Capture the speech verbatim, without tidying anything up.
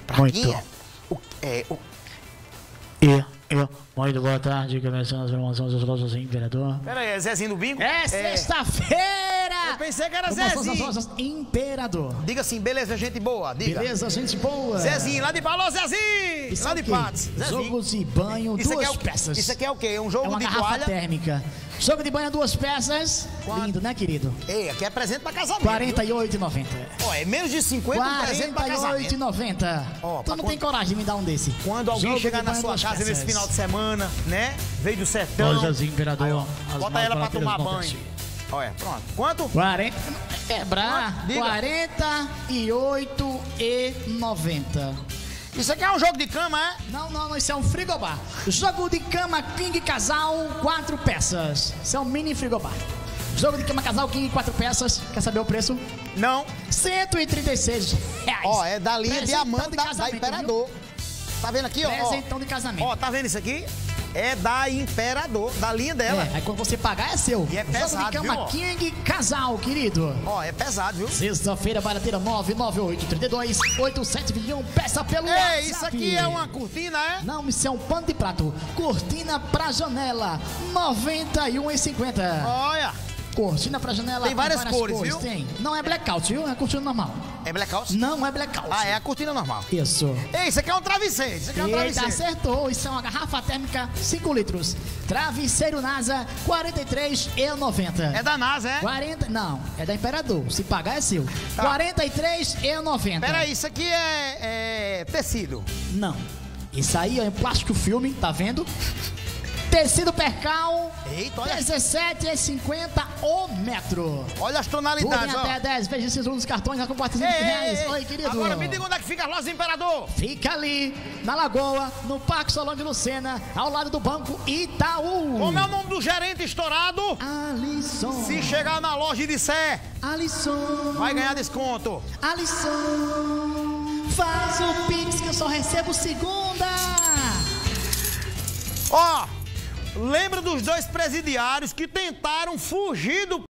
Praguinha? O, é, o... E, eu, muito boa tarde, começando as promoções dos lojas Imperador. Pera aí, é Zezinho do Bingo? É sexta-feira! Eu pensei que era Promoções das Zezinho. lojas Imperador. Diga assim, beleza, gente boa, diga. Beleza, gente boa. Zezinho, lá de Alô, Zezinho! Isso Lá é de o quê? Patos. Zezinho. Jogo de banho, Isso duas aqui é o, peças. Isso aqui é o quê? É um jogo É uma de garrafa toalha? térmica. Jogo de banho, duas peças. Quanto? Lindo, né, querido? Ei, aqui é presente pra casamento. quarenta e oito reais e noventa centavos. Ó, é menos de cinquenta um presente pra quarenta e oito reais e casamento. noventa centavos. Ó, Tu pra não quando- tem coragem de me dar um desse. Quando alguém Jogo chegar de na banho, sua duas casa peças. nesse final de semana, né? Veio do sertão. Lojas Imperador. Aí, ó, as bota mais ela pra baratas tomar do banho. Nordeste. Olha, pronto. Quanto? quarenta. Quebrar. Quanto? Diga. quarenta e oito reais e noventa centavos. Isso aqui é um jogo de cama, é? Não, não, não, isso é um frigobar. Jogo de cama King Casal, quatro peças. Isso é um mini frigobar. Jogo de cama Casal King, quatro peças. Quer saber o preço? Não. cento e trinta e seis reais. Ó, é da linha Presentão Diamante de da, da casamento, Imperador. Tá vendo aqui, ó? Presentão de casamento. Ó, tá vendo isso aqui? É da Imperador, da linha dela. É, aí quando você pagar é seu. E é Jogo pesado, de cama viu, ó? King Casal, querido. Ó, é pesado, viu? Sexta-feira, barateira nove nove oito, três dois, oito sete dois um, peça pelo Ei, WhatsApp. isso aqui é uma cortina, é? Não, isso é um pano de prato. Cortina pra janela, noventa e um reais e cinquenta centavos. Olha, Cortina pra janela, Tem várias cores, viu? Tem. Não é blackout, viu? É cortina normal. é blackout? Não é blackout. Ah, é a cortina normal. Isso. Ei, isso aqui é um travesseiro, isso aqui é um Eita, travesseiro. acertou. Isso é uma garrafa térmica, cinco litros. Travesseiro NASA, quarenta e três reais e noventa centavos. É da NASA, é? quarenta, não, é da Imperador. Se pagar é seu. Tá. quarenta e três reais e noventa centavos. Pera aí, isso aqui é, é tecido. Não. Isso aí é em plástico filme, tá vendo? Tecido percal, Eita, olha. dezessete reais e cinquenta centavos o metro. Olha as Tudo tonalidades, em ó. até dez vezes esses dos cartões, com quatrocentos Ei, ei, reais. ei. Oi, querido. Agora me diga onde é que fica a loja Imperador. Fica ali, na Lagoa, no Parque Solon de Lucena, ao lado do Banco Itaú. Como é o nome do gerente estourado? Alisson. Se chegar na loja e disser, Alisson. vai ganhar desconto. Alisson. Faz o Pix que eu só recebo segunda. Ó, lembra dos dois presidiários que tentaram fugir do